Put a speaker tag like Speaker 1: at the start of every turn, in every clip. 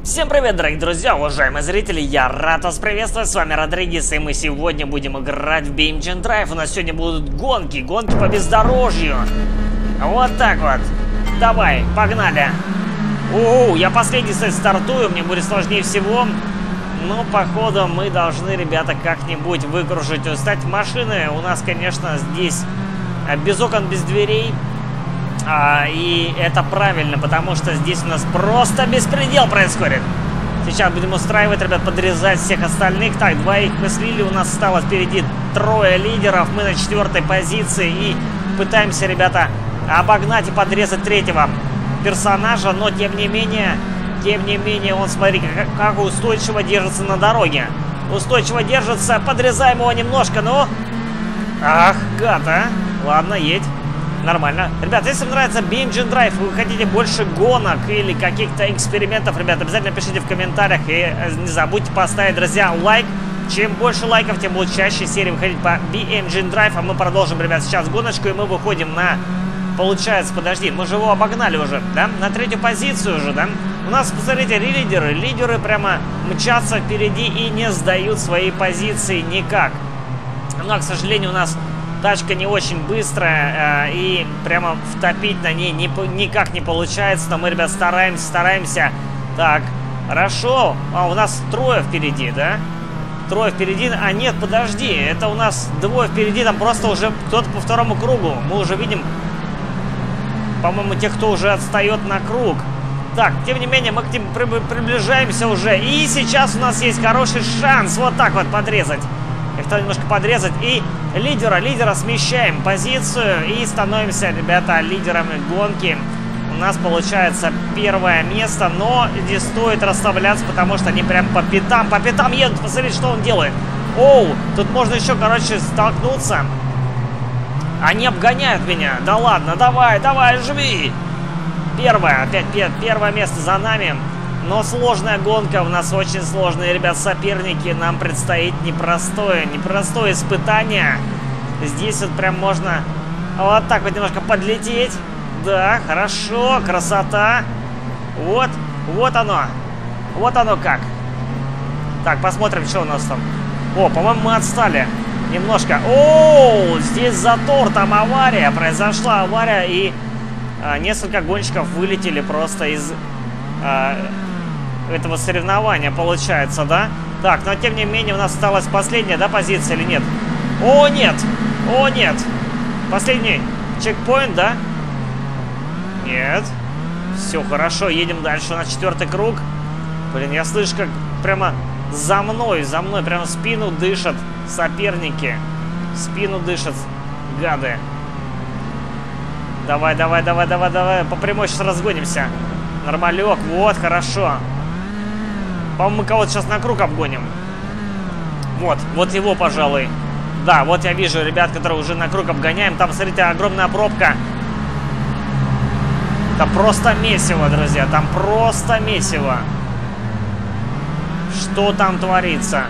Speaker 1: Всем привет, дорогие друзья, уважаемые зрители, я рад вас приветствовать, с вами Родригес, и мы сегодня будем играть в BeamNGene Drive. У нас сегодня будут гонки по бездорожью. Вот так вот. Давай, погнали. Я последний, кстати, стартую, мне будет сложнее всего. Но, походу, мы должны, ребята, как-нибудь выкружить. Кстати, машины у нас, конечно, здесь без окон, без дверей. И это правильно, потому что здесь у нас просто беспредел происходит. Сейчас будем устраивать, ребят, подрезать всех остальных. Так, двоих мы слили, у нас осталось впереди трое лидеров. Мы на 4-й позиции и пытаемся, ребята, обогнать и подрезать третьего персонажа. Но, тем не менее, он, смотри, как устойчиво держится на дороге. Устойчиво держится, подрезаем его немножко, ну. Ах, гад, а. Ладно, едь. Нормально. Ребят, если вам нравится BeamNGene Drive, вы хотите больше гонок или каких-то экспериментов, ребят, обязательно пишите в комментариях. И не забудьте поставить, друзья, лайк. Чем больше лайков, тем будут чаще серии выходить по BeamNGene Drive. А мы продолжим, ребят, сейчас гоночку. И мы выходим на... Получается, подожди, мы же его обогнали уже, да? На 3-ю позицию уже, да? У нас, посмотрите, лидеры. Лидеры прямо мчатся впереди и не сдают свои позиции никак. Но, к сожалению, у нас... Тачка не очень быстрая, и прямо втопить на ней никак не получается. Но мы, ребят, стараемся. Так, хорошо. У нас трое впереди, да? Трое впереди. А нет, подожди. Это у нас двое впереди. Там просто уже кто-то по второму кругу. Мы уже видим, по-моему, тех, кто уже отстает на круг. Так, тем не менее, мы к ним приближаемся уже. И сейчас у нас есть хороший шанс вот так вот подрезать. Их немножко подрезать. И лидера смещаем позицию. И становимся, ребята, лидерами гонки. У нас получается 1-е место. Но не стоит расслабляться, потому что они прям по пятам едут. Посмотрите, что он делает. Тут можно еще, короче, столкнуться. Они обгоняют меня. Да ладно, давай, живи. Опять первое место за нами. Но сложная гонка, у нас очень сложные, ребят, соперники. Нам предстоит непростое испытание. Здесь вот прям можно вот так вот немножко подлететь. Да, хорошо, красота. Вот оно как. Так, посмотрим, что у нас там. По-моему, мы отстали немножко. Здесь затор, там авария. Произошла авария, и несколько гонщиков вылетели просто из... этого соревнования, получается, да? Так, но тем не менее у нас осталась последняя, да, позиция или нет? Нет! Последний чекпоинт, да? Нет. Все хорошо, едем дальше. У нас 4-й круг. Блин, я слышу, как прямо за мной прямо в спину дышат соперники. В спину дышат гады. Давай. По прямой сейчас разгонимся. Нормалек, вот, хорошо. По-моему, мы кого-то сейчас на круг обгоним. Вот его, пожалуй. Да, вот я вижу ребят, которые уже на круг обгоняем. Там, смотрите, огромная пробка. Это просто месиво, друзья. Там просто месиво. Что там творится?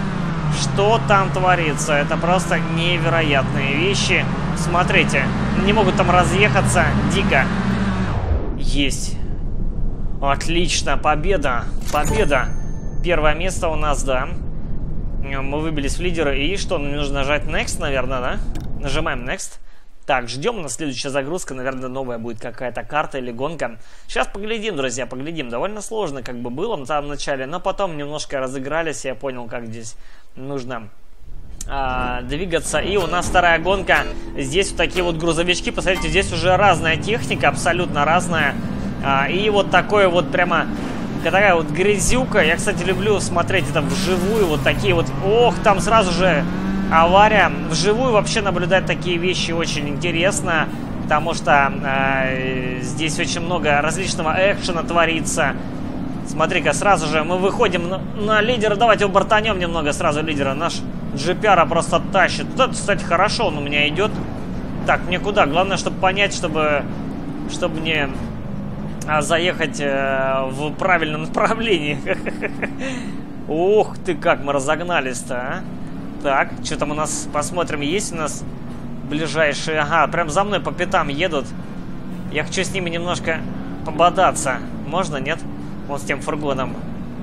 Speaker 1: Это просто невероятные вещи. Смотрите, не могут там разъехаться. Дико. Есть. Отлично, победа. 1-е место у нас, да. Мы выбились в лидеры. И что, нужно нажать Next, наверное, да? Нажимаем Next. Так, ждем, на следующая загрузка. Наверное, новая будет какая-то карта или гонка. Сейчас поглядим, друзья, поглядим. Довольно сложно как бы было в самом начале. Но потом немножко разыгрались. Я понял, как здесь нужно двигаться. И у нас 2-я гонка. Здесь вот такие вот грузовички. Посмотрите, здесь уже разная техника, абсолютно разная. И вот такое вот прямо... Такая вот грязюка. Я, кстати, люблю смотреть это вживую. Вот такие вот... там сразу же авария. Вживую вообще наблюдать такие вещи очень интересно. Потому что здесь очень много различного экшена творится. Смотри-ка, сразу же мы выходим на лидера. Давайте убортанем немного сразу лидера. Наш джипяра просто тащит. Вот это, кстати, хорошо он у меня идет. Так, мне куда? Главное, чтобы понять, чтобы мне... заехать в правильном направлении. Ух ты, как мы разогнались-то, а? Так, что там у нас, посмотрим, есть у нас ближайшие. Ага, прям за мной по пятам едут. Я хочу с ними немножко пободаться. Можно, нет? Вот с тем фургоном.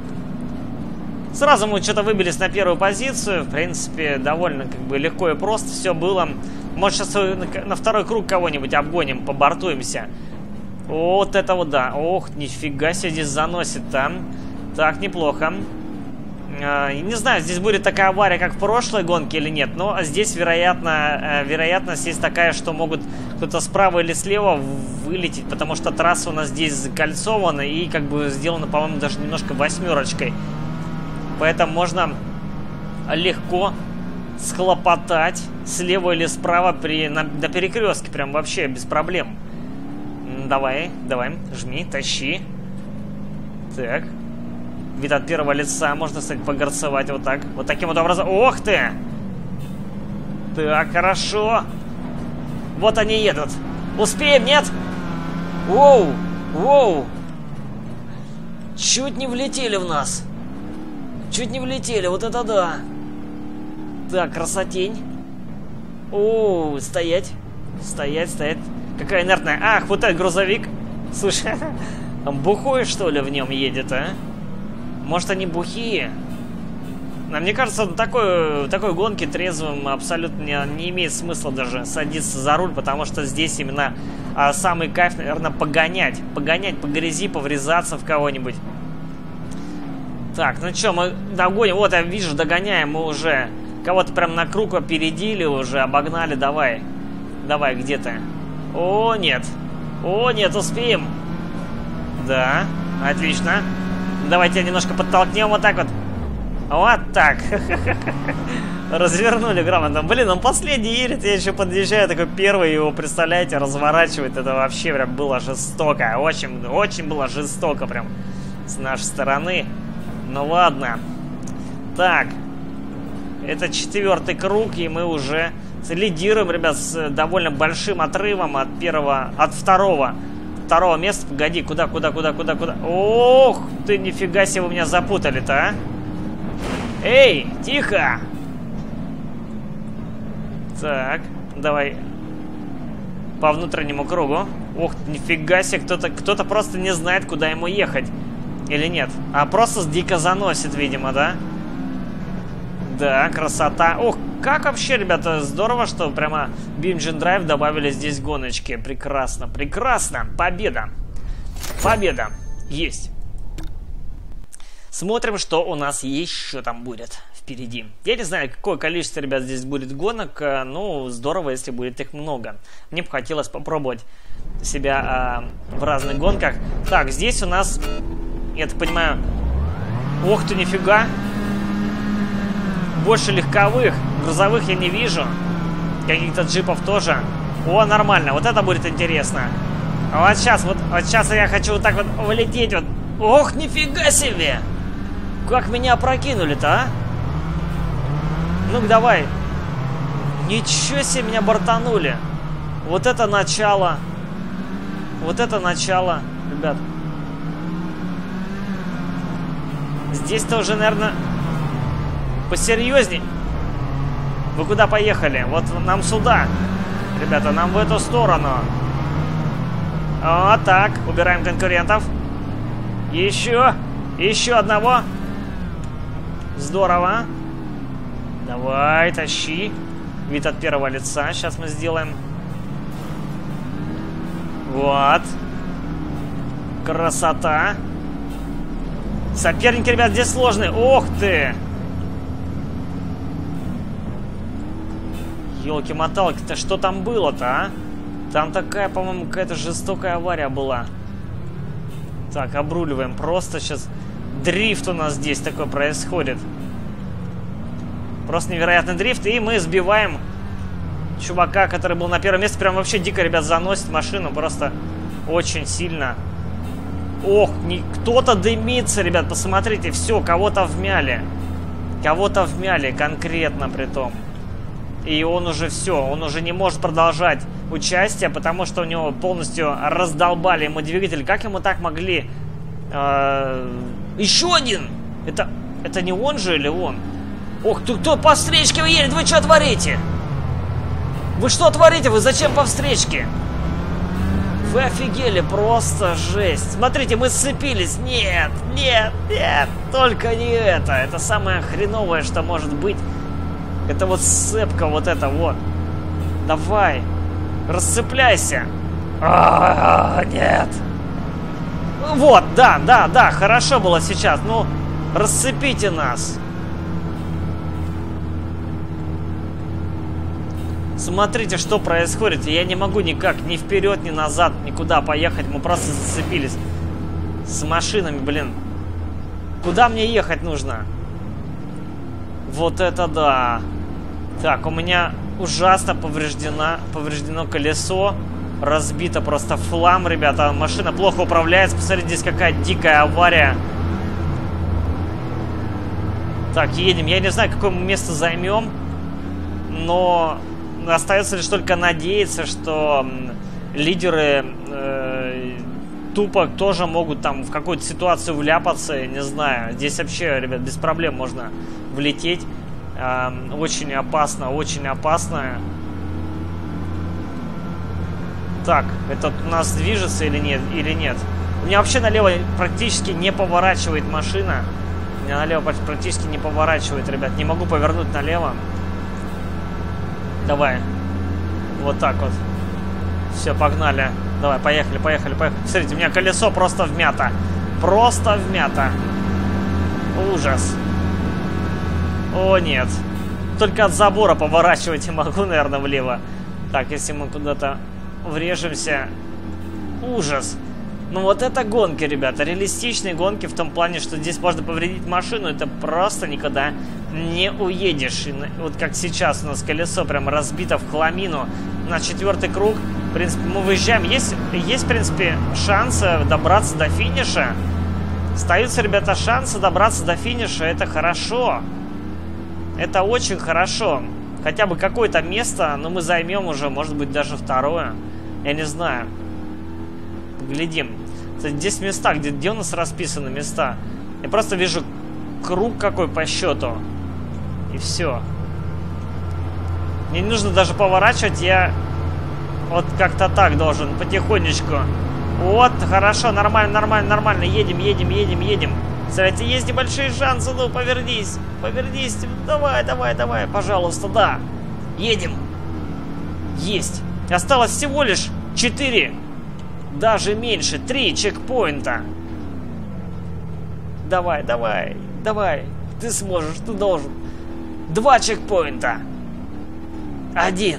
Speaker 1: Сразу мы что-то выбились на первую позицию. В принципе, довольно как бы легко и просто все было. Может, сейчас на второй круг кого-нибудь обгоним, побортуемся. Вот это вот да. Ох, нифига себе здесь заносит там. Так, неплохо. Не знаю, здесь будет такая авария, как в прошлой гонке или нет. Но здесь, вероятность есть такая, что могут кто-то справа или слева вылететь. Потому что трасса у нас здесь закольцована и как бы сделана, по-моему, даже немножко восьмерочкой. Поэтому можно легко схлопотать слева или справа на перекрестке. Прям вообще без проблем. Давай, жми, тащи. Так. Вид от первого лица. Можно, кстати, погорцевать вот так. Вот таким вот образом. Ох ты! Так, хорошо. Вот они едут. Успеем, нет? Воу! Воу! Чуть не влетели в нас. Чуть не влетели, вот это да. Так, красотень. О, стоять. Стоять. Какая инертная. Ах, вот этот грузовик. Слушай, бухой, что ли, в нем едет, а? Может, они бухие? Но мне кажется, в такой гонке трезвым абсолютно не имеет смысла даже садиться за руль, потому что здесь именно самый кайф, наверное, погонять. Погонять по грязи, поврезаться в кого-нибудь. Так, ну что, мы догоним. Вот, я вижу, догоняем мы уже. Кого-то прям на круг опередили уже, обогнали. Давай, где ты? О, нет, успеем. Да, отлично. Давайте немножко подтолкнем вот так вот. Вот так. Развернули грамотно. Блин, он последний едет, я еще подъезжаю, такой первый, его, представляете, разворачивает. Это вообще прям было жестоко. Очень было жестоко прям с нашей стороны. Ну ладно. Так. Это 4-й круг, и мы уже лидируем, ребят, с довольно большим отрывом от второго места. Погоди, куда? Ох ты, нифига себе, вы меня запутали-то, а? Эй, тихо! Так, давай по внутреннему кругу. Ох, нифига себе, кто-то просто не знает, куда ему ехать. Или нет? А просто дико заносит, видимо, да? Да, красота. Ох, как вообще, ребята, здорово, что прямо Beam Engine Drive добавили здесь гоночки. Прекрасно. Победа. Есть. Смотрим, что у нас еще там будет впереди. Я не знаю, какое количество, ребят, здесь будет гонок. Ну, здорово, если будет их много. Мне бы хотелось попробовать себя в разных гонках. Так, здесь у нас, я так понимаю... Ох ты, нифига! Больше легковых, грузовых я не вижу. Каких-то джипов тоже. О, нормально, вот это будет интересно. Вот сейчас я хочу вот так вот влететь вот. Ох, нифига себе! Как меня опрокинули-то, а? Ну-ка, давай. Ничего себе, меня бортанули. Вот это начало. Ребят. Здесь-то уже, наверное... Посерьезней. Вы куда поехали? Вот нам сюда. Ребята, нам в эту сторону. Вот так. Убираем конкурентов. Еще одного. Здорово. Давай, тащи. Вид от первого лица. Сейчас мы сделаем. Вот. Красота. Соперники, ребят, здесь сложные. Ох ты. Ёлки-моталки-то, что там было-то, а? Там такая, по-моему, какая-то жестокая авария была. Так, обруливаем. Просто сейчас дрифт у нас здесь такой происходит. Просто невероятный дрифт. И мы сбиваем чувака, который был на первом месте. Прям вообще дико, ребят, заносит машину. Просто очень сильно. Ох, кто-то дымится, ребят. Посмотрите, все, кого-то вмяли. Кого-то вмяли конкретно при том. И он уже все, он уже не может продолжать участие, потому что у него полностью раздолбали ему двигатель. Как ему так могли? Еще один! Это не он же или он? Ох, кто по встречке едет? Вы что творите? Вы что творите? Вы зачем по встречке? Вы офигели, просто жесть. Смотрите, мы сцепились. Нет, нет, нет, только не это. Это самое хреновое, что может быть. Это вот сцепка, вот это вот. Давай, расцепляйся. Нет. Вот, да, хорошо было сейчас. Ну, расцепите нас. Смотрите, что происходит. Я не могу никак ни вперед, ни назад, никуда поехать. Мы просто зацепились с машинами, блин. Куда мне ехать нужно? Вот это да. Так, у меня ужасно повреждено колесо. Разбито просто в хлам, ребята. Машина плохо управляется. Посмотрите, здесь какая дикая авария. Так, едем. Я не знаю, какое мы место займем. Но остается лишь только надеяться, что лидеры тупо тоже могут там в какую-то ситуацию вляпаться. Я не знаю. Здесь вообще, ребят, без проблем можно влететь. Очень опасно, очень опасно. Так, это у нас движется или нет? У меня вообще налево практически не поворачивает машина. У меня налево практически не поворачивает, ребят. Не могу повернуть налево. Давай. Вот так вот. Все, погнали. Давай, поехали. Смотрите, у меня колесо просто вмято. Просто вмято. Ужас. О, нет. Только от забора поворачивать я могу, наверное, влево. Так, если мы куда-то врежемся. Ужас. Ну вот это гонки, ребята. Реалистичные гонки в том плане, что здесь можно повредить машину. Это просто никогда не уедешь. И вот как сейчас у нас колесо прям разбито в хламину. На 4-й круг. В принципе, мы выезжаем. Есть, в принципе, шансы добраться до финиша. Остаются, ребята, шансы добраться до финиша. Это хорошо. Это очень хорошо. Хотя бы какое-то место, но мы займем уже, может быть, даже второе. Я не знаю. Поглядим. Кстати, здесь места, где у нас расписаны места. Я просто вижу круг какой по счету. И все. Мне не нужно даже поворачивать, я вот как-то так должен, потихонечку. Вот, хорошо, нормально. Едем. Кстати, есть небольшие шансы, ну, повернись. Давай, пожалуйста, да. Едем. Есть. Осталось всего лишь 4, даже меньше, 3 чекпоинта. Давай. Ты сможешь, ты должен. 2 чекпоинта. 1.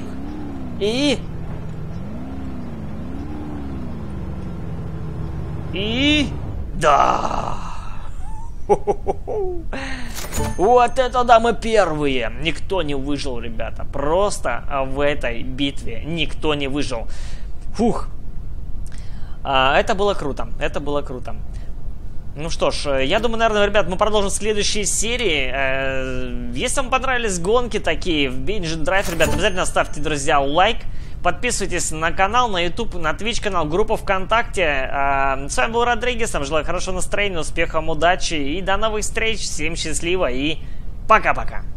Speaker 1: И... Да. Вот это да, мы первые. Никто не выжил, ребята. Просто в этой битве никто не выжил. Фух. Это было круто. Ну что ж, я думаю, наверное, ребят, мы продолжим в следующей серии. Если вам понравились гонки такие в Bingin Drive, ребят, обязательно ставьте, друзья, лайк. Подписывайтесь на канал, на YouTube, на Twitch канал, группу ВКонтакте. С вами был Родригес. Желаю хорошего настроения, успехов, удачи и до новых встреч. Всем счастливо и пока-пока.